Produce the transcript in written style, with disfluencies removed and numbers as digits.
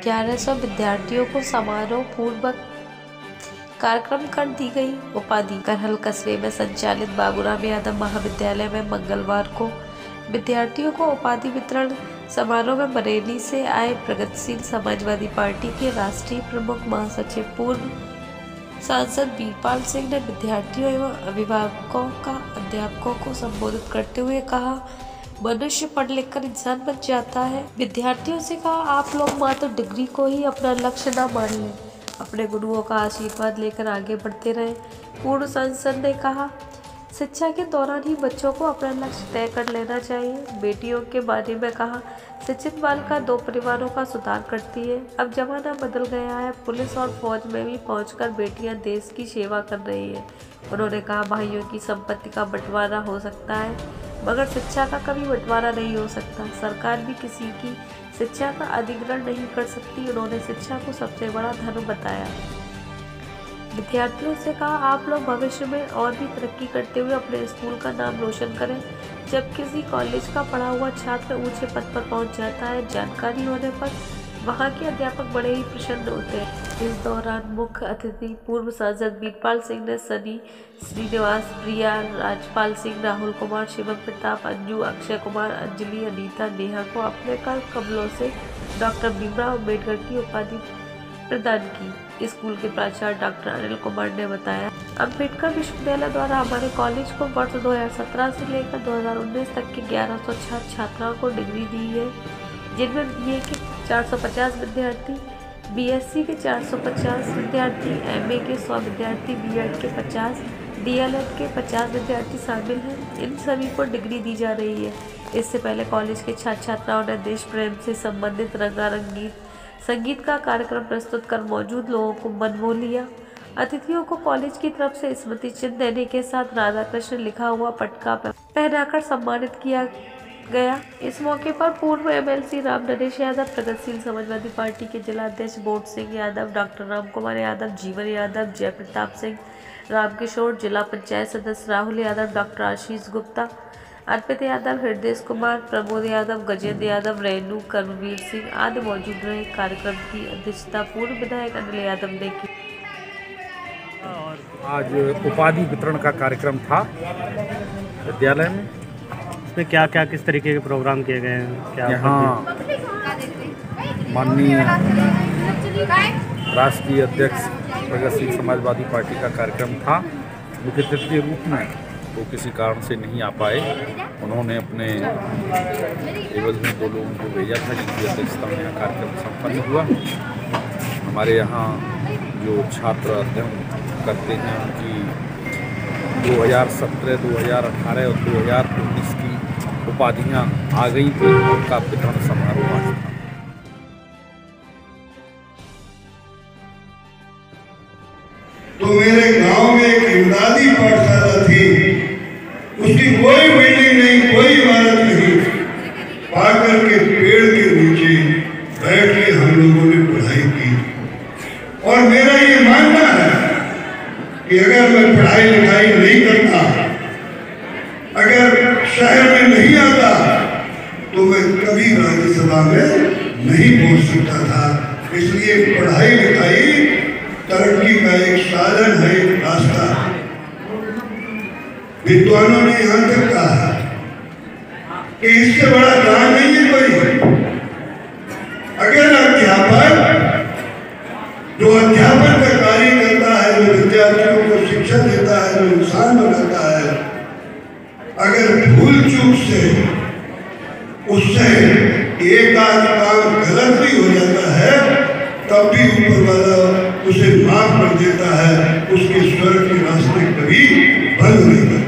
1100 विद्यार्थियों को समारोह पूर्वक कार्यक्रम कर दी गई उपाधि। करहल कस्बे में संचालित बाबूराम यादव महाविद्यालय में मंगलवार को विद्यार्थियों को उपाधि वितरण समारोह में बरेली से आए प्रगतिशील समाजवादी पार्टी के राष्ट्रीय प्रमुख महासचिव पूर्व सांसद वीरपाल सिंह ने विद्यार्थियों एवं अभिभावकों का अध्यापकों को संबोधित करते हुए कहा, मनुष्य पढ़ लिख कर इंसान बन जाता है। विद्यार्थियों से कहा, आप लोग मात्र डिग्री को ही अपना लक्ष्य न मान लें, अपने गुरुओं का आशीर्वाद लेकर आगे बढ़ते रहें। पूर्व सांसद ने कहा, शिक्षा के दौरान ही बच्चों को अपना लक्ष्य तय कर लेना चाहिए। बेटियों के बारे में कहा, शिक्षित बालिका 2 परिवारों का सुधार करती है। अब जमाना बदल गया है, पुलिस और फौज में भी पहुंचकर बेटियां देश की सेवा कर रही है। उन्होंने कहा, भाइयों की संपत्ति का बंटवारा हो सकता है, मगर शिक्षा का कभी बंटवारा नहीं हो सकता। सरकार भी किसी की शिक्षा का अधिग्रहण नहीं कर सकती। उन्होंने शिक्षा को सबसे बड़ा धर्म बताया। विद्यार्थियों से कहा, आप लोग भविष्य में और भी तरक्की करते हुए अपने स्कूल का नाम रोशन करें। जब किसी कॉलेज का पढ़ा हुआ छात्र ऊंचे पद पर पहुंच जाता है, जानकारी होने पर वहां के अध्यापक बड़े ही प्रसन्न होते हैं। इस दौरान मुख्य अतिथि पूर्व सांसद वीरपाल सिंह ने सनी, श्रीनिवास, प्रिया, राजपाल सिंह, राहुल कुमार, शिवम प्रताप, अंजू, अक्षय कुमार, अंजलि, अनीता, नेहा को अपने कर कमलों से डॉक्टर भीमराव अम्बेडकर की उपाधि प्रदान की। स्कूल के प्राचार्य डॉक्टर अनिल कुमार ने बताया, अम्बेडकर विश्वविद्यालय द्वारा हमारे कॉलेज को वर्ष 2017 से लेकर 2019 तक के 1100 छात्राओं को डिग्री दी है, जिनमें बीए के 450 विद्यार्थी, बीएससी के 450 विद्यार्थी, एमए के 100 विद्यार्थी, बीएड के 50, डीएलएड के 50 विद्यार्थी शामिल हैं। इन सभी को डिग्री दी जा रही है। इससे पहले कॉलेज के छात्र छात्राओं ने देश प्रेम से संबंधित रंगारंग संगीत का कार्यक्रम प्रस्तुत कर मौजूद लोगों को मन मोह लिया। अतिथियों को कॉलेज की तरफ से स्मृति चिन्ह देने के साथ राधा कृष्ण लिखा हुआ पटका पहनाकर सम्मानित किया गया। इस मौके पर पूर्व एमएलसी राम नरेश यादव, प्रगतिशील समाजवादी पार्टी के जिला अध्यक्ष बोट सिंह यादव, डॉक्टर राम कुमार यादव, जीवन यादव, जय प्रताप सिंह, रामकिशोर, जिला पंचायत सदस्य राहुल यादव, डॉक्टर आशीष गुप्ता, अर्पित यादव, हृदय कुमार, प्रमोद यादव, गजेंद्र यादव, रेणु, कर्मवीर सिंह आदि मौजूद रहे। कार्यक्रम की अध्यक्षता पूर्व विधायक अनिल यादव ने की। आज उपाधि वितरण का कार्यक्रम था विद्यालय में। इसमें क्या क्या किस तरीके के प्रोग्राम किए गए हैं? क्या यहाँ माननीय राष्ट्रीय अध्यक्ष प्रगतिशील समाजवादी पार्टी का कार्यक्रम था। मुख्य अतिथि के रूप में वो किसी कारण से नहीं आ पाए। उन्होंने अपने एवज में 2 लोगों को भेजा था, जिनकी अध्यक्षता में यह कार्यक्रम संपन्न हुआ। हमारे यहाँ जो छात्र अध्ययन करते हैं, उनकी 2017, 2018 और 2019 की उपाधियाँ आ गई थी। उनका वितरण समारोह आज था। तो मेरे गांव में एक इमदादी पाठशाला थी, उसकी कोई बिल्डिंग नहीं, कोई इमारत नहीं। पाकर के पेड़ के नीचे बैठ के हम लोगों ने पढ़ाई की। और मेरा ये मानना है कि अगर मैं पढ़ाई लिखाई नहीं करता, अगर शहर में नहीं आता, तो मैं कभी राज्यसभा में नहीं पहुंच सकता था। इसलिए पढ़ाई लिखाई तरक्की का एक साधन है, एक रास्ता। विद्वानों ने यहाँ तक कहा कि इससे बड़ा ज्ञान नहीं है कोई। अगर अध्यापक जो अध्यापन का कार्य करता है, जो विद्यार्थियों को शिक्षा देता है, जो इंसान बनाता है, अगर भूल चूक से उससे एक आध काम गलत भी हो जाता है, तब भी ऊपर वाला उसे माफ कर देता है। उसके स्वर्ग के रास्ते कभी बंद नहीं करता।